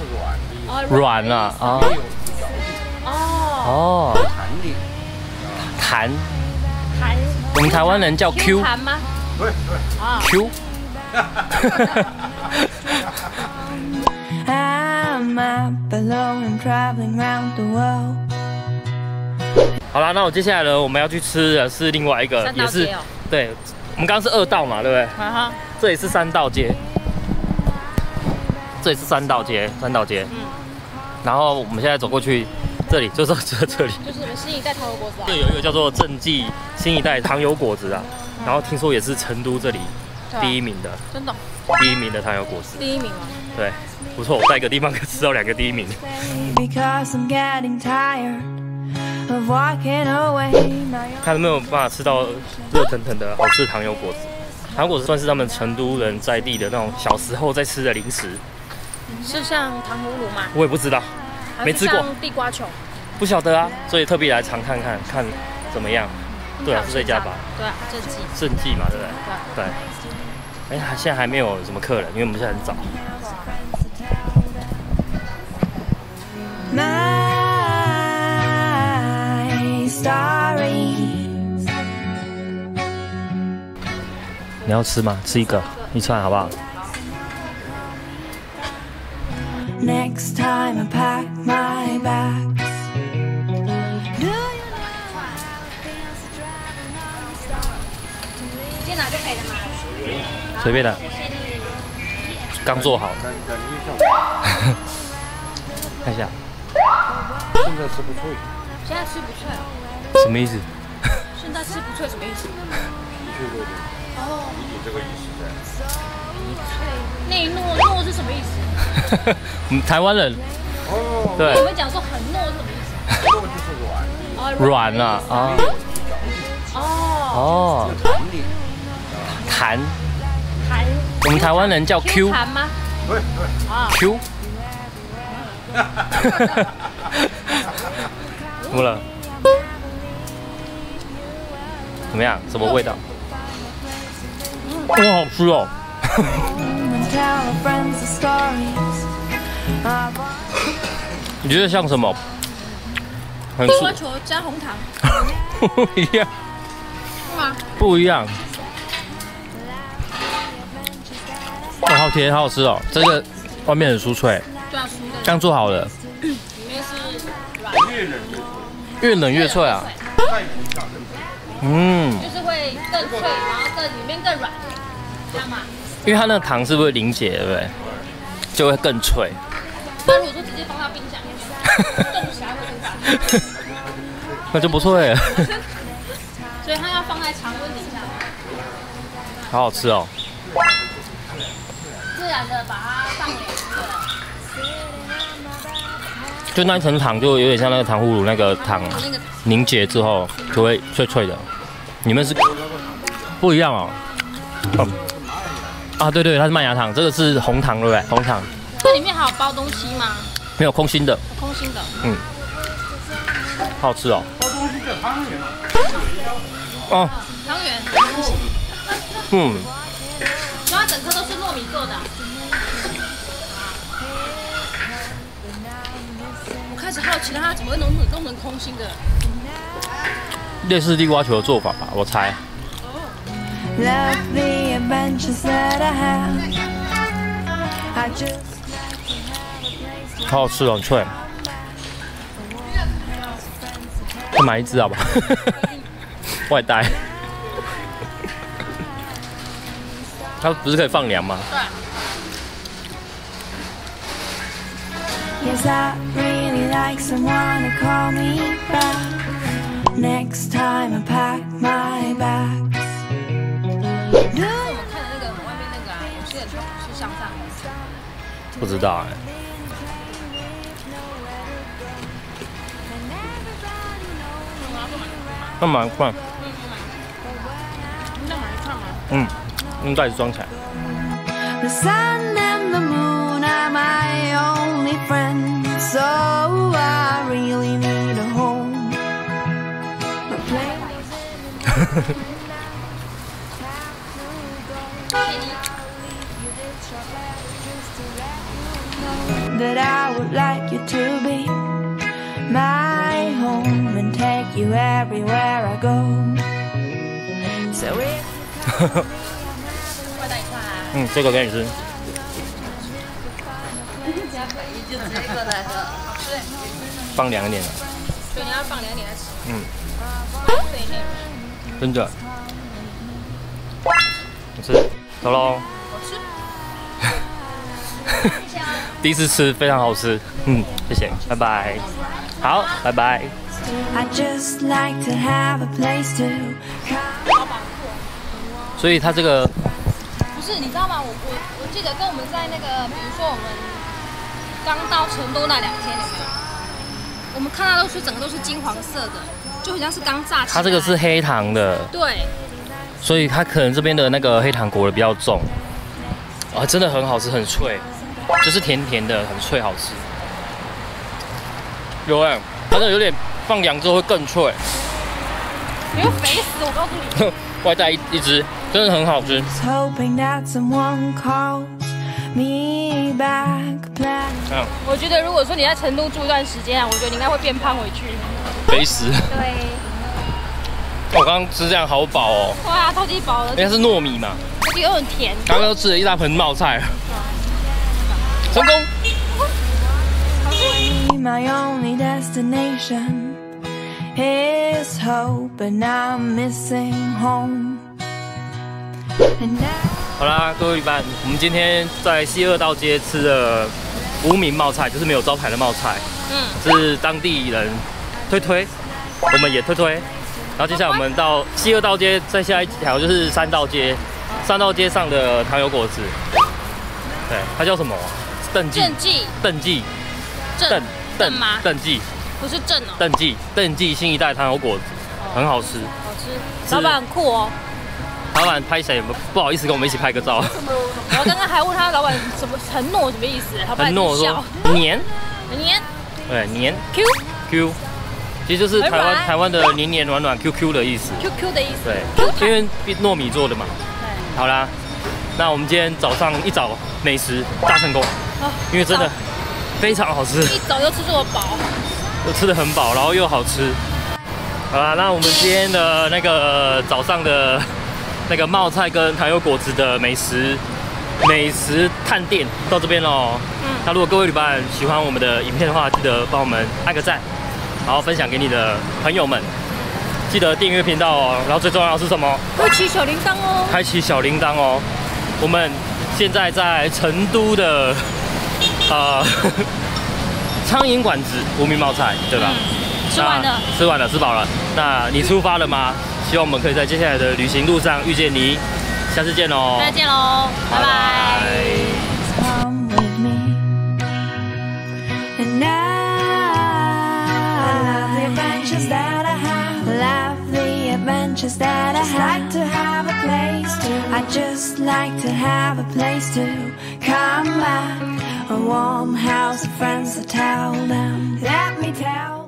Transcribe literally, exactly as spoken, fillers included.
软啊啊哦弹弹， 我们台湾人叫 Q 弹吗？ 对对啊 Q。好啦，那我接下来呢，我们要去吃的是另外一个，也是对，我们刚刚是二道嘛，对不对？ 哈哈， 这里是三道街，这里是三道街，三道街。嗯。然后我们现在走过去，这里就是这这里， 就是我们新一代糖油果子啊。 对，有一个叫做正记新一代糖油果子啊，然后听说也是成都这里第一名的， 真的， 第一名的糖油果子。 第一名吗？ 对，不错，我在一个地方可以吃到两个第一名。看有没有办法吃到热腾腾的好吃的糖油果子。糖油果子算是他们成都人在地的那种小时候在吃的零食。 是像糖葫芦吗？ 我也不知道，没吃过。 地瓜球？不晓得啊，所以特别来尝看看，看怎么样。对啊，是这家吧？ 对啊，正记。 正记嘛，对不对？对。对。哎，现在还没有什么客人，因为我们现在很早。你要吃吗？吃一个，一串好不好？Next time I pack my bags. 今天拿就可以了吗？ 随便的，刚做好。看一下。 现在吃不脆。 现在吃不脆哦。 什么意思？ 现在吃不脆什么意思？ 的确对对。哦。有这个意思在。 脆内糯糯是什么意思？ 我们台湾人。哦。对。 你们讲说很糯是什么意思？ 糯就是软。 软啊啊。哦。弹。 弹。 我们台湾人叫 Q。 弹吗？ 对对。 啊。 Q。怎么了？怎么样？什么味道？哇，好吃哦！你觉得像什么？很地瓜球加红糖。 不一样。 是吗？ 不一样。哦，好甜，好好吃哦！这个外面很酥脆。 对啊，酥的。 刚做好了。 里面是软。 越冷越脆。 越冷越脆啊！嗯。 就是会更脆，然后更里面更软，这样吗？ 因为它那个糖是不是凝结，对不对？就会更脆。 那如果说直接放到冰箱里面，冻起来会更软。 那就不脆了。 所以它要放在常温底下。 好好吃哦。 自然的把它放凉了。 就那一层糖就有点像那个糖葫芦那个糖凝结之后就会脆脆的。你们是不一样哦。嗯。啊，对对，它是麦芽糖，这个是红糖，对不对？红糖。 这里面还有包东西吗？ 没有，空心的。 空心的。 嗯。好好吃哦。 包东西叫汤圆。 哦。 汤圆。 嗯。 然后它整颗都是糯米做的。我开始好奇它怎么会弄弄成空心的。 类似地瓜球的做法吧，我猜。好好吃哦，很脆。再买一只好吧？外带。它不是可以放凉吗？ 对。 Yes, I really like someone to call me back. Next time I pack my bags. 我们看的那个外面那个啊，有些人是向上。 不知道哎。那蛮快。 那买一串吗？ 嗯，用袋子装起来。 The sun and the moon are my only friends, so I really need a home. A place. 谢谢你。 that I would like you to be my home and take you everywhere I go. So if 嗯，这个给你吃。放凉一点了。 对，你要放凉一点再吃。 嗯， 对对。 真的。你吃，走喽。 我吃。 第一次吃，非常好吃。嗯，谢谢，拜拜。好，拜拜。 I just like to have a place to come. 所以它这个不是，你知道吗？我我我记得跟我们在那个，比如说我们刚到成都那两天，有没有？我们看到都是整个都是金黄色的，就好像是刚炸起来。 它这个是黑糖的， 对， 所以它可能这边的那个黑糖裹的比较重。啊，真的很好吃，很脆，就是甜甜的，很脆，好吃。有哎、欸，它这有点放凉之后会更脆。 你会肥死，我告诉你。 外带一一只，真的很好吃。 Hoping that someone calls me back. 嗯， 我觉得如果说你在成都住一段时间啊，我觉得你应该会变胖回去。 肥死。 对。 我刚刚吃这样好饱哦。 哇，超级饱的。 应该是糯米嘛。 而且又很甜。 刚刚又吃了一大盆冒菜。成功。 My only destination is hope, and I'm missing home. And now 好啦，各位旅伴，我们今天在西二道街吃的无名冒菜，就是没有招牌的冒菜， 嗯， 是当地人推推，我们也推推。然后接下来我们到西二道街，再下一条就是三道街，三道街上的糖油果子，对，它叫什么？邓记。 正记。 邓记。 邓。 邓吗？ 邓记不是正哦。 邓记，邓记新一代糖油果子，很好吃。 好吃。老板很酷哦。 老板拍谁？不好意思跟我们一起拍个照。 我刚刚还问他老板什么承诺什么意思？ 承诺说黏。 黏。 对，黏。 Q Q， 其实就是台湾台湾的黏黏软软 Q Q 的意思。 Q Q 的意思。 对，因为糯米做的嘛。 对。 好啦，那我们今天早上一早美食大成功，因为真的。 非常好吃， 一早就吃这么饱， 又吃得很饱，然后又好吃。好啦，那我们今天的那个早上的那个冒菜跟糖油果子的美食美食探店到这边喽。嗯，那如果各位旅伴喜欢我们的影片的话，记得帮我们按个赞，然后分享给你的朋友们，记得订阅频道哦。然后最重要的是什么？ 开启小铃铛哦， 开启小铃铛哦。我们现在在成都的。 呃，苍蝇馆子无名冒菜，对吧？ 嗯、吃完了， 吃完了，吃饱了。那你出发了吗？希望我们可以在接下来的旅行路上遇见你。下次见喽！ 再见喽，拜拜。 Come with me, and I love the adventures that I have. Love the adventures that I have. To have a place to. I just like to have a place to come back. A warm house of friends to tell them. Let me tell